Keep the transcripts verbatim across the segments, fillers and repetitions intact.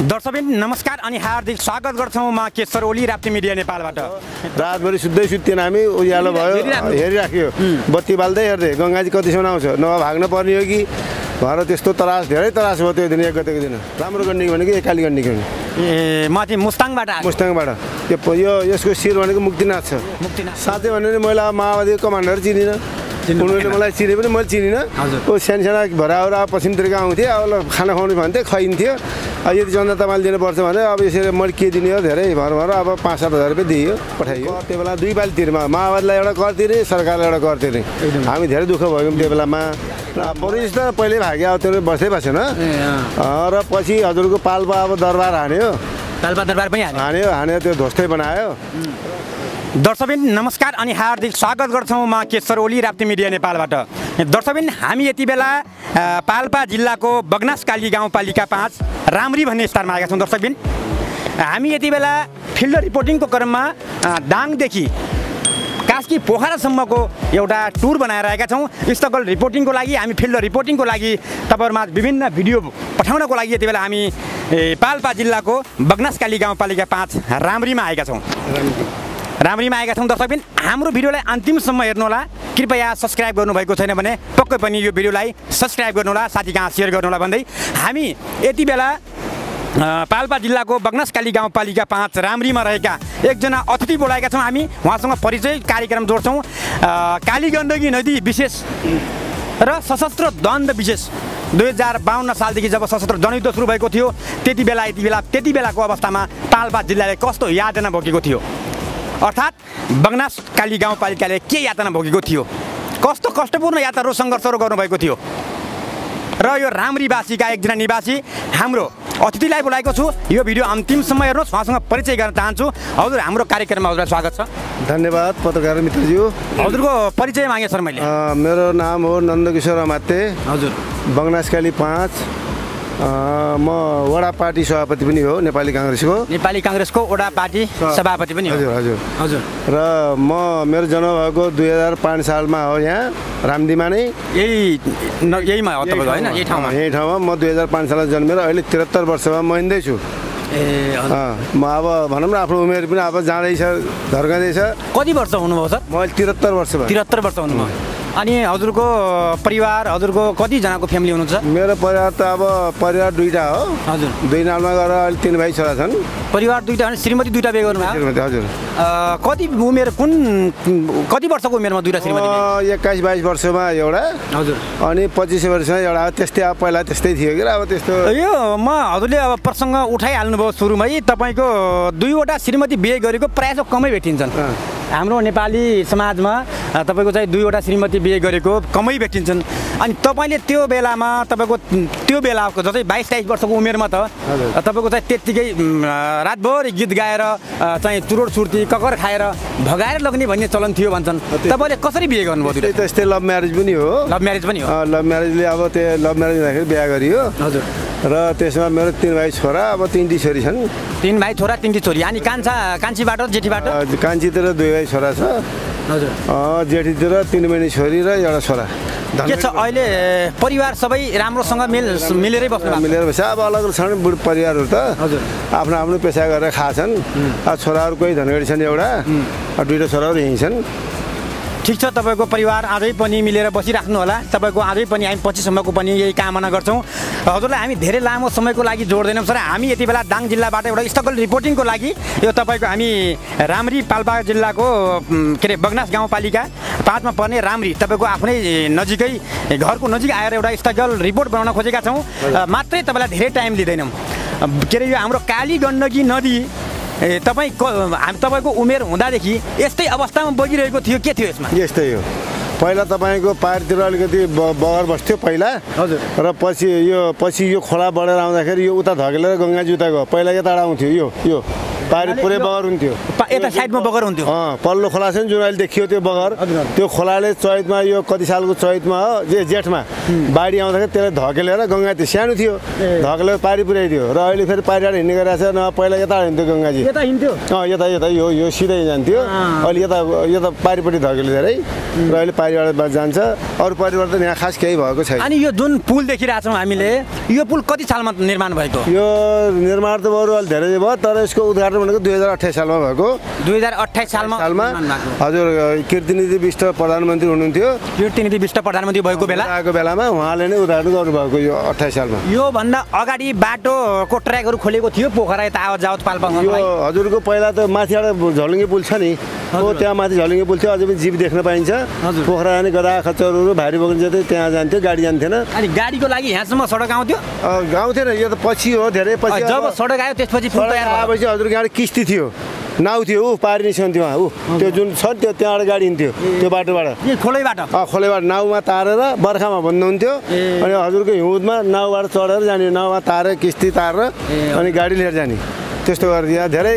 दर्शकबिन नमस्कार अनि हार्दिक स्वागत गर्छौँ म केशर ओली राप्ती मिडिया नेपालबाट। रातभरि सुत्दै सुत्तेन हामी, उज्यालो भयो हेरिराख्यो, बत्ती बाल्दै हेर्दै गङ्गाजी कतिसम्म आउँछ, नभए भाग्न पर्ने हो कि घर त्यस्तो तरास धेरै तरास भयो त्यो दिन एक गतेको दिन। राम्रो गर्ने भनेको एकाली गर्ने हो ए म चाहिँ मुस्ताङबाट मुस्ताङबाट त्यो यो यसको शिर भनेको मुक्तिनाथ छ। मुक्तिनाथ साथै भने मैले माओवादी कमान्डर चिनिनँ, उनीहरूले मलाई चिने पनि मैले चिनिनँ। ओ सानो साना भराउरा पश्चिमतिरका आउँथे, अब खाना खुवाउने भन्थे खुवाइन्थ्यो। अब यदि चन्दा तपाईँले दिनुपर्छ भने अब यसरी मैले के दिने हो धेरै भर भर अब पाँच सात हजार रुपियाँ दियो पठाइयो। त्यो बेला दुई पालि तिरमा माओवादीलाई एउटा कर तिरे, सरकारलाई एउटा कर तिरे। हामी धेरै दुःख भयौँ त्यो बेलामा। पुलिस त पहिल्यै भाग्यो, अब त्यो बस्दै बसेन र पछि हजुरको पाल्पा अब दरबार हान्यो, पाल्पा दरबार पनि हान्यो हान्यो त्यो ध्वस्तै बनायो। दर्शकबिन नमस्कार अनि हार्दिक स्वागत गर्छौँ म केशर ओली राप्ती मिडिया नेपालबाट। दर्शकबिन हामी यति बेला पाल्पा जिल्लाको बगनासकाली गाउँपालिका पाँच राम्री भन्ने स्थानमा आएका छौँ। दर्शकबिन हामी यति बेला फिल्ड रिपोर्टिङको क्रममा दाङदेखि कास्की पोखरासम्मको एउटा टुर बनाएर आएका छौँ। स्थल रिपोर्टिङको लागि हामी फिल्ड रिपोर्टिङको लागि तपाईँहरूमा विभिन्न भिडियो पठाउनको लागि यति बेला हामी पाल्पा जिल्लाको बगनासकाली गाउँपालिका पाँच राम्रीमा आएका छौँ। राम्रीमा आएका छौँ। दर्शकबिन हाम्रो भिडियोलाई अन्तिमसम्म हेर्नुहोला। कृपया सब्सक्राइब गर्नुभएको छैन भने पक्कै पनि यो भिडियोलाई सब्सक्राइब गर्नुहोला, साथी कहाँ सेयर गर्नुहोला भन्दै हामी यति बेला पाल्पा जिल्लाको बगनासकाली गाउँपालिका पाँच राम्रीमा रहेका एकजना अतिथि बोलाएका छौँ। हामी उहाँसँग परिचय कार्यक्रम जोड्छौँ। काली गण्डकी नदी विशेष र सशस्त्र द्वन्द्व विशेष दुई हजार बाहन्न सालदेखि जब सशस्त्र जनयुद्ध सुरु भएको थियो त्यति बेला यति बेला त्यति बेलाको अवस्थामा पाल्पा जिल्लाले कस्तो यातना भोगेको थियो, अर्थात् बगनासकाली गाउँपालिकाले के यातना भोगेको थियो, कस्तो कष्टपूर्ण यात्राहरू सङ्घर्षहरू गर्नुभएको थियो। र यो राम्रीवासीका एकजना निवासी हाम्रो अतिथिलाई बोलाएको छु। यो भिडियो अन्तिमसम्म हेर्नुहोस्, उहाँसँग परिचय गर्न चाहन्छु। हजुर हाम्रो कार्यक्रममा हजुरलाई स्वागत छ। धन्यवाद पत्रकार मित्रज्यू। हजुरको परिचय मागेँ सर मैले। मेरो नाम हो नन्दकिशोर अमात्य। हजुर बगनासकाली पाँच म वडा पार्टी सभापति पनि हो नेपाली काङ्ग्रेसको। नेपाली काङ्ग्रेसको वडा पार्टी सभापति पनि हो। हजुर हजुर हजुर र म मेरो जन्म भएको दुई हजार पाँच सालमा हो यहाँ रामदीमा नै, यही यहीमा हो तपाईँको होइन? यही ठाउँमा यही ठाउँमा म दुई हजार पाँच सालमा जन्मेर अहिले त्रिहत्तर वर्षमा म हिँड्दैछु। ए म अब भनौँ न आफ्नो उमेर पनि अब जाँदैछ, धर्काउँदैछ। कति वर्ष हुनुभयो सर? म त्रिहत्तर वर्ष भयो। त्रिहत्तर वर्ष हुनुभयो। अनि हजुरको परिवार, हजुरको कतिजनाको फ्यामिली हुनुहुन्छ? मेरो परिवार त अब परिवार दुईवटा हो। हजुर दुई नालमा गएर अहिले तिन भाइ छोरा छन्। परिवार दुईवटा अनि श्रीमती दुईवटा बिहे गर्नुभयो? हजुर। कति उमेर कुन कति वर्षको उमेरमा दुईवटा श्रीमती? एक्काइस बाइस वर्षमा एउटा। हजुर। अनि पच्चिस वर्षमा एउटा। त्यस्तै अब पहिला त्यस्तै थियो कि अब त्यस्तो यो म हजुरले अब प्रसङ्ग उठाइहाल्नुभयो सुरुमै। तपाईँको दुईवटा श्रीमती बिहे गरेको प्रायः जसो कमै भेटिन्छन् हाम्रो नेपाली समाजमा। तपाईँको चाहिँ दुईवटा श्रीमती बिहे गरेको कमै भेटिन्छन्। अनि तपाईँले त्यो बेलामा तपाईँको त्यो बेलाको जस्तै बाइस तेइस वर्षको उमेरमा त तपाईँको चाहिँ त्यत्तिकै रातभरि गीत गाएर चाहिँ चुरोट सुर्ती ककर खाएर भगाएर लग्ने भन्ने चलन थियो भन्छन्। तपाईँले कसरी बिहे गर्नुभयो? त्यस्तै लभ म्यारेज पनि हो। लभ म्यारेज पनि हो। लभ म्यारेजले अब त्यो लभ म्यारेज हुँदाखेरि बिहा गरियो। हजुर। र त्यसमा मेरो तिन भाइ छोरा, अब तिनटी छोरी छन्। तिन भाइ छोरा तिनटी छोरी। अनि कान्छा कान्छीबाट जेठीबाट? कान्छीतिर दुई भाइ छोरा छ। हजुर। जेठीतिर तिन बहिनी छोरी र एउटा छोरा। के छ अहिले परिवार सबै राम्रोसँग मिल मिलेरै बस्नु? मिलेर बस्छ। अब अलग छन् बुढ परिवारहरू त। हजुर। आफ्नो आफ्नो पेसा गरेर खाछन्। छोराहरू कोही धनगढी छन् एउटा, दुईवटा छोराहरू यहीँ छन्। ठिक छ, तपाईँको परिवार अझै पनि मिलेर बसिराख्नु होला। तपाईँको अझै पनि हामी पछिसम्मको पनि यही कामना गर्छौँ। हजुरलाई हामी धेरै लामो समयको लागि जोड्दैनौँ सर। हामी यति बेला दाङ जिल्लाबाट एउटा स्थल रिपोर्टिङको लागि यो तपाईँको हामी राम्री पाल्पा जिल्लाको के अरे बगनास गाउँपालिका पाँचमा पर्ने राम्री तपाईँको आफ्नै नजिकै घरको नजिक आएर एउटा स्थल रिपोर्ट बनाउन खोजेका छौँ। मात्रै तपाईँलाई धेरै टाइम लिँदैनौँ। के अरे यो हाम्रो काली गण्डकी नदी ए तपाईँ तपाईँको उमेर हुँदादेखि यस्तै अवस्थामा बगिरहेको थियो, के थियो यसमा? यस्तै हो। पहिला तपाईँको पाहाडतिर अलिकति बगर बस्थ्यो पहिला। हजुर। र पछि यो पछि यो खोला बढेर आउँदाखेरि यो उता धकेलेर गङ्गाजी उता गयो। पहिला यता आउँथ्यो यो यो पारी पुरै बगर हुन्थ्यो यता साइडमा बगर हुन्थ्यो अँ पल्लो खोला छ नि जुन अहिले देखियो त्यो बगर त्यो खोलाले चैतमा यो कति सालको चैतमा हो जे जेठमा बाढी आउँदाखेरि त्यसलाई धकेलेर गङ्गा त्यो सानो थियो धकेलेर पारी पुर्याइदियो र अहिले फेरि पारिबाट हिँड्ने गरेको छ न पहिला यता हिँड्थ्यो गङ्गाजी यता हिँड्थ्यो अँ यता यता यो यो सिधै जान्थ्यो अहिले यता यता पारिपट्टि धकेलेर है र अहिले पारिबाट जान्छ अरू परिवर्तन यहाँ खास केही भएको छैन। अनि यो जुन पुल देखिरहेको छौँ हामीले यो पुल कति सालमा निर्माण भएको? यो निर्माण त बरु अलि धेरै भयो तर यसको उद्घाटन भनेको दुई हजार अठाइस सालमा भएको। दुई हजार अठाइस सालमा सालमा हजुर कीर्तिनिधि विष्ट प्रधानमन्त्री हुनुहुन्थ्यो। कीर्तिनिधि विष्ट प्रधानमन्त्री भएको बेला आएको बेलामा उहाँले नै उद्घाटन गर्नुभएको यो अठाइस सालमा। योभन्दा अगाडि बाटोको ट्र्याकहरू खोलेको थियो पोखरा यता आवत जावत पाल्पामा? यो हजुरको पहिला त माथिबाट झलुङ्गे पुल छ नि हो त्यहाँ माथि झलुङ्गे पुल थियो अझै पनि जीव देख्न पाइन्छ। पोखरा जाने गदा खच्चरहरू भारी बोक्न जाँदै त्यहाँ जान्थ्यो गाडी जान्थेन। अनि गाडीको लागि यहाँसम्म सडक आउँथ्यो? गाउँथेन यो त पछि हो धेरै पछि। जब सडक आयो त्यसपछि पुल तयार भएपछि हजुरको यहाँ किस्ती थियो नाउ थियो ऊ पारी निस्कन्थ्यो उहाँ ऊ त्यो जुन छ त्यो त्यहाँबाट गाडी हिँड्थ्यो त्यो बाटोबाट खोलैबाट अँ खोलैबाट नाउमा तारेर बर्खामा भन्नुहुन्थ्यो अनि हजुरको हिउँदमा नाउबाट चढेर जाने नाउमा तारेर किस्ती तारेर अनि गाडी लिएर जाने त्यस्तो गरिदियो धेरै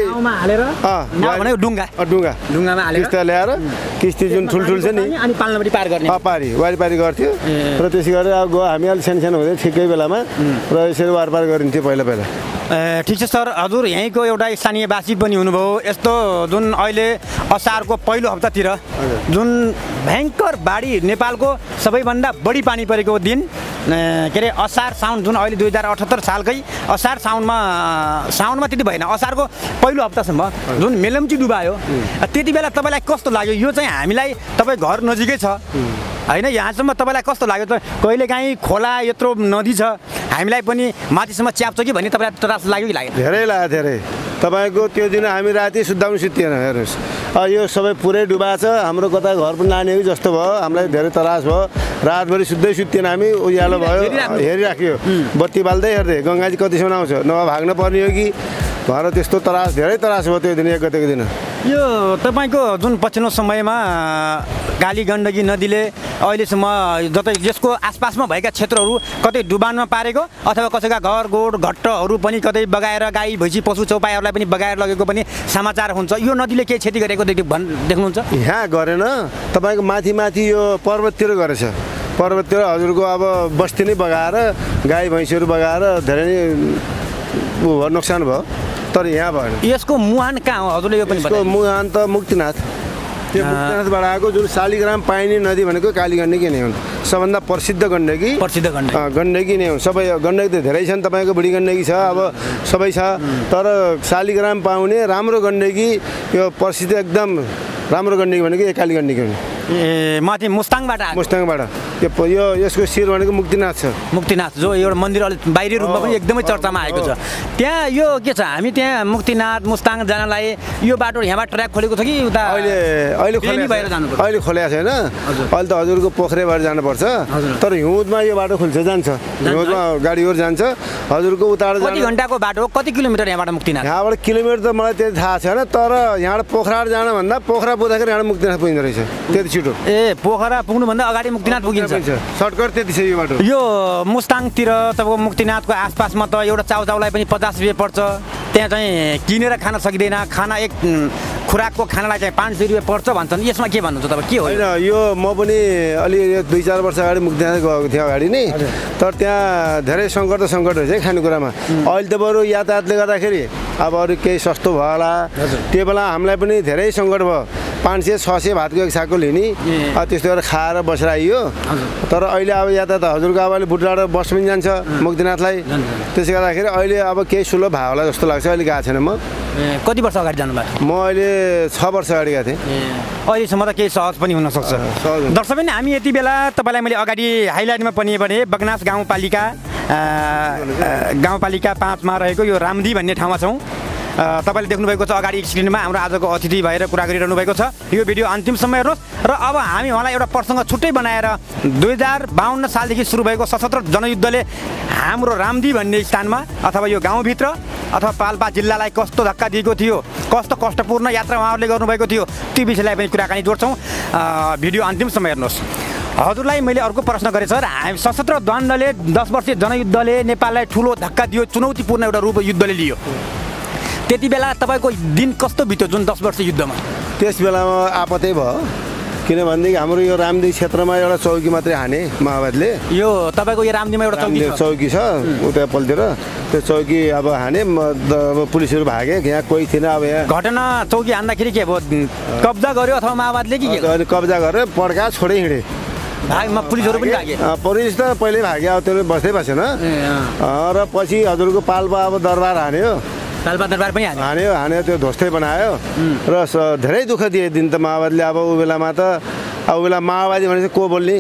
डुङ्गा डुङ्गा डुङ्गामा किस्ती ल्याएर किस्ती जुन ठुल्ठुल छ नि अनि पाल्नपट्टि पार गर्ने पारी वारिपारी गर्थ्यो र त्यसै गरेर अब गयो हामी अलिक सानो सानो हुँदै ठिकै बेलामा र यसरी वारपार गरिन्थ्यो पहिला पहिला। ठिक छ सर हजुर यहीँको एउटा स्थानीयवासी पनि हुनुभयो। यस्तो जुन अहिले असारको पहिलो हप्तातिर जुन भयङ्कर बाढी नेपालको सबैभन्दा बढी पानी परेको दिन के अरे असार साउन जुन अहिले दुई हजार अठहत्तर सालकै असार साउनमा साउनमा त्यति भएन असारको पहिलो हप्तासम्म जुन मेलम्ची डुबायो त्यति बेला तपाईँलाई कस्तो लाग्यो? यो चाहिँ हामीलाई तपाईँ घर नजिकै छ होइन यहाँसम्म तपाईँलाई कस्तो लाग्यो त? कहिलेकाहीँ खोला यत्रो नदी छ हामीलाई पनि माथिसम्म च्याप्छ कि भन्ने तपाईँलाई त्रास लाग्यो कि लाग्यो? धेरै लाग्यो धेरै। तपाईँको त्यो दिन हामी राति सुत्दा पनि सुतिएन हेर्नुहोस् यो सबै पुरै डुबाएको छ हाम्रो कता घर पनि लाने हो जस्तो भयो हामीलाई धेरै त्रास भयो रातभरि सुत्दै सुत्तिएन हामी उज्यालो भयो हेरिराख्यो बत्ती बाल्दै हेर्दै गङ्गाजी कतिसम्म आउँछ नभए भाग्न पर्ने हो कि भएर त्यस्तो त्रास धेरै त्रास भयो त्यो दिन एक गतेको दिन। यो तपाईँको जुन पछिल्लो समयमा काली गण्डकी नदीले अहिलेसम्म जतै यसको आसपासमा भएका क्षेत्रहरू कतै डुबानमा पारेको अथवा कसैका घर गोड घट्टहरू पनि कतै बगाएर गाई भैँसी पशु चौपायाहरूलाई पनि बगाएर लगेको पनि समाचार हुन्छ। यो नदीले केही क्षति गरेको देख्नुहुन्छ? यहाँ गरेन तपाईँको माथि माथि यो पर्वततिर गरेछ पर्वततिर हजुरको अब बस्ती नै बगाएर गाई भैँसीहरू बगाएर धेरै नै नोक्सान भयो तर यहाँ भएन। यसको मुहान कहाँ हो हजुरले यो पनि यसको मुहान त मुक्तिनाथ त्यो मुक्तिनाथबाट आएको जुन शालिग्राम पाइने नदी भनेको काली गण्डकी नै हुन् सबभन्दा प्रसिद्ध गण्डकी प्रसिद्ध गण्डकी गण्डकी नै हुन् सबै गण्डकी त धेरै छन् तपाईँको बुढी गण्डकी छ अब सबै छ तर शालिग्राम पाउने राम्रो गण्डकी यो प्रसिद्ध एकदम राम्रो गण्डकी भनेको यो काली गण्डकी हुन्। ए माथि मुस्ताङबाट मुस्ताङबाट यो यो यसको शिर भनेको मुक्तिनाथ छ मुक्तिनाथ जो एउटा मन्दिर अलिक बाहिरी रूपमा पनि एकदमै चर्चामा आएको छ। त्यहाँ यो के छ हामी त्यहाँ मुक्तिनाथ मुस्ताङ जानलाई यो बाटो यहाँबाट ट्र्याक खोलेको छ कि उता अहिले अहिले खोले भएर जानु पर्छ? अहिले खोलेको छैन अहिले त हजुरको पोखरेबाट जानुपर्छ तर हिउँदमा यो बाटो खुल्छ जान्छ हिउँदमा गाडीहरू जान्छ हजुरको उताबाट कति घन्टाको बाटो कति किलोमिटर यहाँबाट मुक्तिनाथ? यहाँबाट किलोमिटर त मलाई त्यति थाहा छैन तर यहाँबाट पोखराबाट जान भन्दा पोखरा पुग्दाखेरि यहाँबाट मुक्तिनाथ पुगिँदो रहेछ त्यति छिटो। ए पोखरा पुग्नुभन्दा अगाडि मुक्तिनाथ पुगिन्छ सर्टकट त्यति छ यो बाटो। यो मुस्ताङतिर तपाईँको मुक्तिनाथको आसपासमा त एउटा चाउचाउलाई पनि पचास रुपियाँ पर्छ त्यहाँ चाहिँ किनेर खान सकिँदैन खाना एक खुराकको खानालाई चाहिँ पाँच सय रुपियाँ पर्छ भन्छन् यसमा के भन्नुहुन्छ तपाईँ के हो? होइन यो म पनि अलि दुई चार वर्ष अगाडि मुक्तिनाथ गएको थिएँ अगाडि नै तर त्यहाँ धेरै सङ्कट त सङ्कट रहेछ है खानेकुरामा अहिले त बरु यातायातले गर्दाखेरि अब अरू केही सस्तो भयो होला त्यो बेला हामीलाई पनि धेरै सङ्कट भयो पाँच सय छ सय भातको एक सागको लिने त्यस्तो गरेर खाएर बसेर आइयो तर अहिले अब यातायात हजुरको अब अहिले बुटडाँडा बस पनि जान्छ मुक्तिनाथलाई त्यसले गर्दाखेरि अहिले अब केही सुलभ भयो होला जस्तो लाग्छ अहिले गएको छैन म। कति वर्ष अगाडि जानुभएको? म अहिले छ वर्ष अगाडि गएको थिएँ अहिलेसम्म त केही सहज पनि हुनसक्छ। दर्शक पनि हामी यति बेला तपाईँलाई मैले अगाडि हाइलाइटमा पनि भने बगनास गाउँपालिका गाउँपालिका पाँचमा रहेको यो रामदी भन्ने ठाउँमा छौँ। तपाईँले देख्नुभएको छ अगाडि स्क्रिनमा हाम्रो आजको अतिथि भएर कुरा गरिरहनु भएको छ। यो भिडियो अन्तिमसम्म हेर्नुहोस् र अब हामी उहाँलाई एउटा प्रसङ्ग छुट्टै बनाएर दुई हजार बाहन्न सालदेखि सुरु भएको सशस्त्र जनयुद्धले हाम्रो रामदी भन्ने स्थानमा अथवा यो गाउँभित्र अथवा पाल्पा जिल्लालाई कस्तो धक्का दिएको थियो कस्तो कष्टपूर्ण यात्रा उहाँहरूले गर्नुभएको थियो त्यो विषयलाई पनि कुराकानी जोड्छौँ भिडियो अन्तिमसम्म हेर्नुहोस्। हजुरलाई मैले अर्को प्रश्न गरेँ सर हामी सशस्त्र द्वन्द्वले दस वर्षीय जनयुद्धले नेपाललाई ठुलो धक्का दियो चुनौतीपूर्ण एउटा रूप युद्धले लियो त्यति बेला तपाईँको दिन कस्तो बित्यो जुन दस वर्ष युद्धमा? त्यस बेलामा आपतै भयो, किनभनेदेखि हाम्रो यो रामदी क्षेत्रमा एउटा चौकी मात्रै हाने माओवादीले। यो तपाईँको यो रामदीमा एउटा चौकी छ? चौकी छ उता पल्तिर, त्यो चौकी अब हाने अब पुलिसहरू भागे, यहाँ कोही थिएन। अब यहाँ घटना चौकी हान्दाखेरि के भयो, कब्जा गर्यो अथवा माओवादीले कि अनि कब्जा गरेर पड्का छोडै हिँडे। भागमा पुलिसहरू पनि भागे? पुलिस त पहिल्यै भाग्यो, अब त्यो बस्दै बसेन। र पछि हजुरको पाल्पा अब दरबार हान्यो, पाल्पा दरबार पनि हान्यो हान्यो त्यो ध्वस्तै बनायो। र धेरै दुःख दिए दिन त माओवादीले। अब ऊ बेलामा त अब बेला माओवादी भनेपछि को बोल्ने,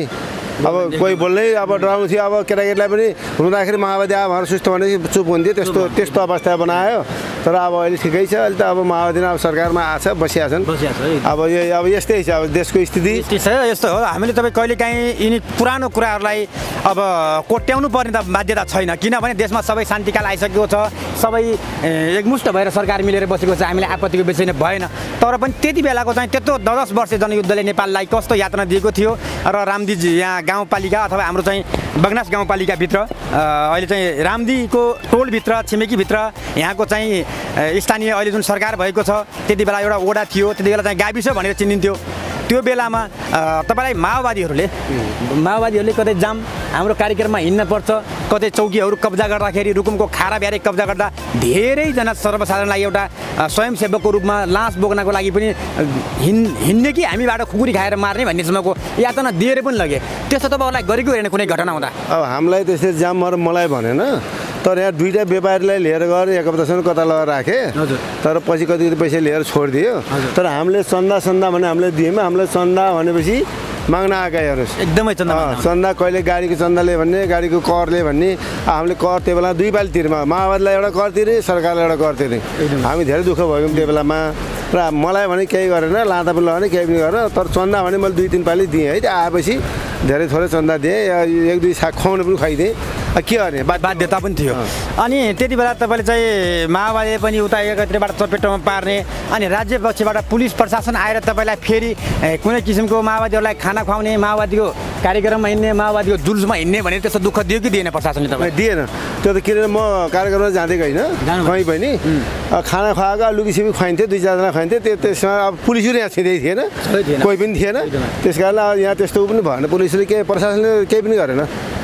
अब कोही बोल्नै अब डराउनु थियो। अब केटाकेटीलाई पनि रुँदाखेरि माओवादी आयो भनेर सुस्तो भने चुप हुन्थ्यो, त्यस्तो त्यस्तो अवस्था बनायो। तर अब अहिले ठिकै छ, अहिले त अब माओवादी अब सरकारमा आछ, बसिया छन्। अब यो अब यस्तै छ अब देशको स्थिति यस्तो हो। हामीले तपाईँ कहिलेकाहीँ यिनी पुरानो कुराहरूलाई अब कोट्याउनु पर्ने त बाध्यता छैन, किनभने देशमा सबै शान्तिकाल आइसकेको छ, सबै एकमुष्ट भएर सरकार मिलेर बसेको छ, हामीले आपत्तिको विषय नै भएन। तर पनि त्यति बेलाको चाहिँ त्यत्रो दस वर्ष जनयुद्धले नेपाललाई कस्तो यातना दिएको थियो र रामदीजी यहाँ गाउँपालिका अथवा हाम्रो चाहिँ बगनास गाउँपालिकाभित्र अहिले चाहिँ रामदीको टोलभित्र छिमेकीभित्र यहाँको चाहिँ स्थानीय अहिले जुन सरकार भएको छ, त्यति बेला एउटा वडा थियो, त्यति बेला चाहिँ गाविस भनेर चिनिन्थ्यो। त्यो बेलामा तपाईँलाई माओवादीहरूले माओवादीहरूले कतै जाम हाम्रो कार्यक्रममा हिँड्न पर्छ, कतै चौकीहरू कब्जा गर्दाखेरि रुकुमको खारा ब्यारेक कब्जा गर्दा धेरैजना सर्वसाधारणलाई एउटा स्वयंसेवकको रूपमा लास बोक्नको लागि पनि हिँड हिँड्ने कि हामीबाट खुकुरी खाएर मार्ने भन्नेसम्मको यातना दिएर पनि लगे। त्यस्तो तपाईँहरूलाई गरेको हेर्ने कुनै घटना हुँदा? अब हामीलाई त्यसरी जाम मर मलाई भनेन, तर यहाँ दुईवटा व्यापारीलाई लिएर गएर एक हप्तासम्म कता लगाएर राखेँ। तर पछि कति कति पैसा लिएर छोडिदियो। तर हामीले चन्दा चन्दा भने हामीले दियौँ। हामीलाई चन्दा भनेपछि माग्न आएका हेर्नुहोस्, एकदमै चन्दा चन्दा कहिले गाडीको चन्दाले भन्ने, गाडीको करले भन्ने। हामीले कर त्यो बेला दुई पालि तिरमा, माओवादीलाई एउटा कर तिरे, सरकारलाई एउटा कर तिरे। हामी धेरै दुःख भयौँ त्यो बेलामा। र मलाई भने केही गरेन, लाँदा पनि लगाउने केही पनि गरेन। तर चन्दा भने मैले दुई तिन पालि दिएँ है। त्यो आएपछि धेरै थोरै चन्दा दिएँ, एक दुई साग खुवाउनु पनि खुवाइदिएँ। के गर्ने बाध्यता पनि थियो। अनि त्यति बेला तपाईँले चाहिँ माओवादीले पनि उता एकत्रितबाट चपेटोमा पार्ने, अनि राज्य पक्षबाट पुलिस प्रशासन आएर तपाईँलाई फेरि कुनै किसिमको माओवादीहरूलाई खाना खुवाउने, माओवादीको कार्यक्रममा हिँड्ने, माओवादीको जुलुसमा हिँड्ने भनेर त्यस्तो दुःख दियो कि दिएन प्रशासनले? तपाईँ दिएन त्यो त, किन म कार्यक्रममा जाँदै गइनँ कहीँ पनि। खाना खुवाएको लुकीसिपी खुवाइन्थ्यो, दुई चारजना खुवाइन्थ्यो। त्यो त्यसमा अब पुलिसहरू यहाँ छिँदै थिएन, कोही पनि थिएन। त्यस कारणले यहाँ त्यस्तो पनि भएन, पुलिसले के प्रशासनले केही पनि गरेन।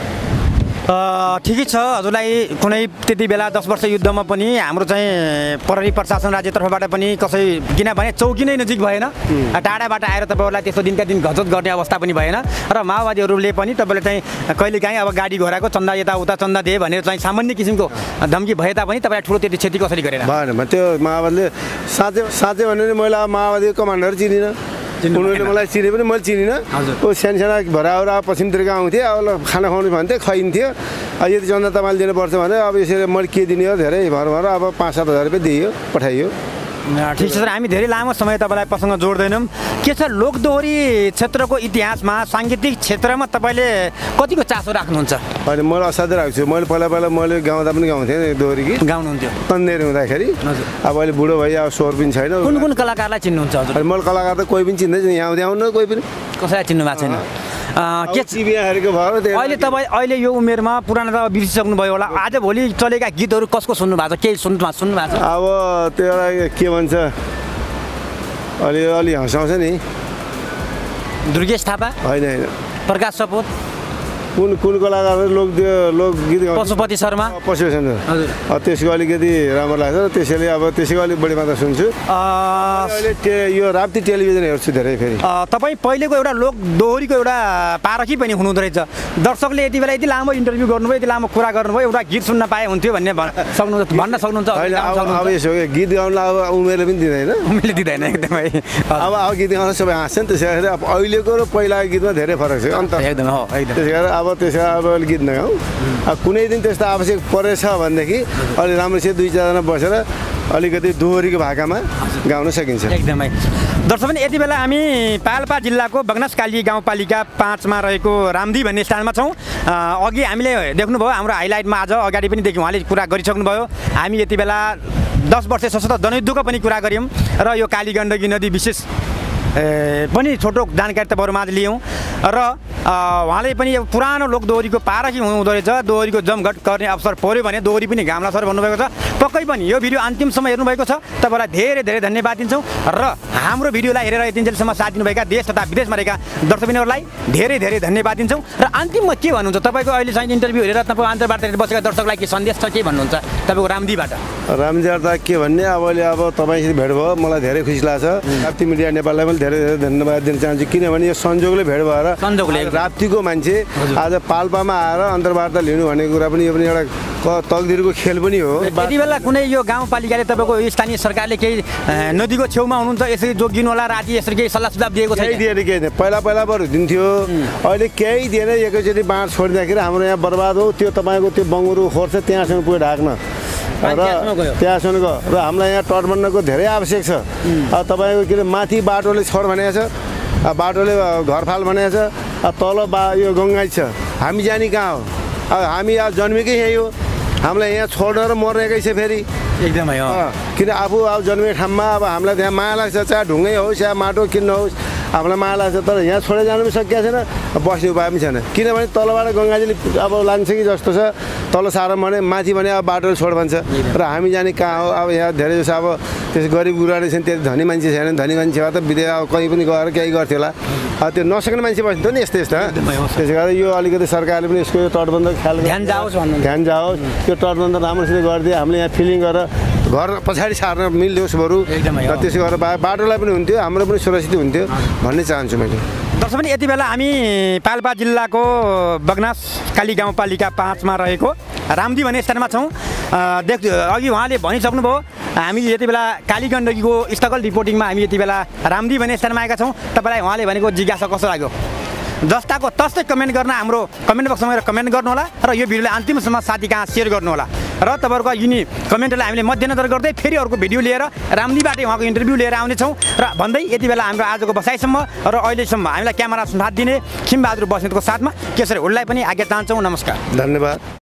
ठिकै छ। हजुरलाई कुनै त्यति बेला दस वर्ष युद्धमा पनि हाम्रो चाहिँ प्रहरी प्रशासन राज्य तर्फबाट पनि कसै, किनभने चौकी नै नजिक भएन, टाढाबाट आएर तपाईँहरूलाई त्यस्तो दिनका दिन घचत गर्ने अवस्था पनि भएन। र माओवादीहरूले पनि तपाईँले चाहिँ कहिलेकाहीँ अब गाडी घोडाको चन्दा यताउता चन्दा दिए भनेर चाहिँ सामान्य किसिमको धम्की भए तापनि तपाईँलाई ठुलो त्यति क्षति कसरी गरेन? भएन। त्यो माओवादीले साँच्चै साँच्चै भन्यो भने मैले अब माओवादी कमान्डर चिनिनँ, उनीहरूले मलाई चिने पनि मैले चिनिनँ। ऊ सानो सानो भराउरा पश्चिमतिरको आउँथेँ, अब खाना खुवाउनु भन्थेँ, खुवाइन्थ्यो। यदि चन्दा तपाईँले दिनुपर्छ भने अब यसरी मैले के दिने हो, धेरै भर भर अब पाँच सात हजार रुपियाँ दियो, पठाइयो। ठिक छ सर, हामी धेरै लामो समय तपाईँलाई प्रसङ्ग जोड्दैनौँ। के छ लोकदोहोरी क्षेत्रको इतिहासमा, साङ्गीतिक क्षेत्रमा तपाईँले कतिको चासो राख्नुहुन्छ? होइन, मैले असाध्यै राख्छु। मैले पहिला पहिला मैले गाउँदा पनि गाउँथेँ दोहोरी गीत, गाउनुहुन्थ्यो तन्देर हुँदाखेरि। अब अहिले बुढो भइ अब स्वर पनि छैन। कुन कुन कलाकारलाई चिन्नुहुन्छ हजुर? मैले कलाकार त कोही पनि चिन्दैन, यहाँ आउँदै आउनु कोही पनि। कसैलाई चिन्नु भएको छैन? के चिबियाहरूको भयो अहिले तपाईँ अहिले यो उमेरमा पुरानो त बिर्सिसक्नुभयो होला, आज भोलि चलेका गीतहरू कसको सुन्नु भएको छ? केही सुन्नु सुन्नु भएको छ? अब त्यो एउटा के भन्छ, अलि अलि हँसाउँछ नि, दुर्गेश थापा होइन होइन, प्रकाश सपुत, कुन कुन कलाकारहरू लोक लोकगीत गाउँछ? पशुपति शर्मा। पशुपति शर्मा हजुर, त्यसको अलिकति राम्रो लाग्छ, त्यसैले अब त्यसैको अलिक बढी मात्रा सुन्छु। अहिले यो राप्ती टेलिभिजन हेर्छु धेरै। फेरि तपाईँ पहिलेको एउटा लोक दोहोरीको एउटा पारखी पनि हुनुहुँदो रहेछ। दर्शकले यति बेला यति लामो इन्टरभ्यू गर्नुभयो, यति लामो कुरा गर्नुभयो, एउटा गीत सुन्न पाए हुन्थ्यो भन्ने सक्नुहुन्छ भन्न सक्नुहुन्छ? अब यसो हो, गीत गाउनलाई अब उमेरले पनि दिँदैन, उमेरले दिँदैन एकदमै। अब अब गीत गाउन सबै हाँस्छन्, त्यसै गरी अब अहिलेको र पहिलाको गीतमा धेरै फरक छ अन्त। एकदम हो, एकदम। त्यसै गरी अब त्यसै अब अहिले गीत नगाउँ। अब कुनै दिन त्यस्तो आवश्यक परेछ भनेदेखि अलि राम्रोसित दुई चारजना बसेर अलिकति दोहोरीको भाकामा गाउन सकिन्छ। एकदमै। दर्शक यति बेला हामी पाल्पा जिल्लाको बगनासकाली गाउँपालिका पाँचमा रहेको रामदी भन्ने स्थानमा छौँ। अघि हामीले देख्नुभयो हाम्रो हाइलाइटमा, आज अगाडि पनि देख्यौँ, उहाँले कुरा गरिसक्नुभयो। हामी यति बेला दस वर्ष सशस्त्र जनयुद्धको पनि कुरा गऱ्यौँ र यो काली गण्डकी नदी विशेष पनि छोटो जानकारी तपाईँहरूमाझ लियौँ। र उहाँले पनि यो पुरानो लोक दोहोरीको पारखी हुनुहुँदो रहेछ, दोहोरीको जमघट गर्ने अवसर पर्यो भने दोहोरी पनि घाम लाग्छ भन्नुभएको छ। पक्कै पनि यो भिडियो अन्तिमसम्म हेर्नुभएको छ, तपाईँलाई धेरै धेरै धन्यवाद दिन्छौँ र हाम्रो भिडियोलाई हेरेर यतिन्जेलसम्म साथ दिनुभएका देश तथा विदेशमा रहेका दर्शकबिनहरूलाई धेरै धेरै धन्यवाद दिन्छौँ। र अन्तिममा के भन्नुहुन्छ तपाईँको अहिले चाहिँ इन्टरभ्यू हेरेर तपाईँ अन्तर्वार्ता हेरेर बसेका दर्शकलाई के सन्देश छ, के भन्नुहुन्छ तपाईँको रामदीबाट? रामदीबाट के भन्ने, अब अहिले अब तपाईँसित भेट भयो, मलाई धेरै खुसी लाग्छ। राप्ती मिडिया नेपाललाई पनि धेरै धेरै धन्यवाद दिन चाहन्छु, किनभने यो संजोगले भेट भएर संजोगले राप्तीको मान्छे आज पाल्पामा आएर अन्तर्वार्ता लिनु भन्ने कुरा पनि यो पनि एउटा तकदिरको खेल पनि हो। यति बेला कुनै यो गाउँपालिकाले तपाईँको स्थानीय सरकारले केही नदीको छेउमा हुनुहुन्छ यसरी जोगिनु होला राति यसरी केही सल्लाह सुझाव दिएको छ? केही दिएन, केही दिएन। पहिला पहिला बरु दिन्थ्यो, अहिले केही दिएन। एकैचोटि बाँध छोडिदिँदाखेरि हाम्रो यहाँ बर्बाद हो। त्यो तपाईँको त्यो बङ्गुरो खोर्छ त्यहाँसम्म पुग्यो ढाक्न र त्यहाँसम्म गयो र हामीलाई यहाँ तटबन्धको धेरै आवश्यक छ। अब तपाईँको के अरे माथि बाटोले छोड भनेको छ, बाटोले घरफाल भनेको छ, तल बा यो गङ्गाई छ, हामी जाने कहाँ हो? अब हामी अब जन्मेकै यही हो, हामीलाई यहाँ छोड्न र मर्नेकै छ फेरि एकदमै हो। किन आफू अब जन्मेको ठाउँमा अब हामीलाई त्यहाँ माया लाग्छ, चाहे ढुङ्गै होस् या माटो किन्न होस् हामीलाई माया लाग्छ, तर यहाँ छोडेर जानु पनि सकिएको छैन, बस्ने उपाय पनि छैन। किनभने तलबाट गङ्गाजीले अब लान्छ कि जस्तो छ, तल साह्रो भने माथि भने अब बाटोले छोड भन्छ र हामी जाने कहाँ हो? अब यहाँ धेरै जस्तो अब त्यस गरिब गुराडी छन्, त्यति धनी मान्छे छैन, धनी मान्छे भए त विदेश अब कहीँ पनि गएर केही गर्थ्यो होला, अब त्यो नसक्ने मान्छे बस्थ्यो नि यस्तो यस्तो। त्यसै कारण यो अलिकति सरकारले पनि यसको यो तटबन्ध ख्याल ध्यान जाओस् भन्नु ध्यान जाओस्, यो तटबन्ध राम्रोसित गरिदियो, हामीले यहाँ फिलिङ गरेर घर पछाडि सार्न मिल्योस् बरु, र त्यसो गरेर बाटोलाई पनि हुन्थ्यो, हाम्रो पनि सुरक्षित हुन्थ्यो भन्ने चाहन्छु मैले। दर्शक पनि यति बेला हामी पाल्पा जिल्लाको बगनास काली गाउँपालिका पाँचमा रहेको रामदी भन्ने स्थानमा छौँ। देख अघि उहाँले भनिसक्नुभयो, हामी यति बेला काली गण्डकीको स्थगल रिपोर्टिङमा हामी यति बेला रामदी भन्ने स्थानमा आएका छौँ। तपाईँलाई उहाँले भनेको जिज्ञासा कस्तो लाग्यो? जस्ताको तस्तै कमेन्ट गर्न हाम्रो कमेन्ट बक्समा गएर कमेन्ट गर्नुहोला र यो भिडियोलाई अन्तिमसम्म साथी कहाँ सेयर गर्नुहोला र तपाईँहरूको यिनी कमेन्टलाई हामीले मध्यनजर गर्दै फेरि अर्को भिडियो लिएर रामदीबाटै उहाँको इन्टरभ्यू लिएर आउनेछौँ। र भन्दै यति बेला हाम्रो आजको बसाइसम्म र अहिलेसम्म हामीलाई क्यामेरा साथ दिने खिमबहादुर बस्नेतको साथमा केशरी ओलीलाई पनि आज्ञा चाहन्छौँ। नमस्कार, धन्यवाद।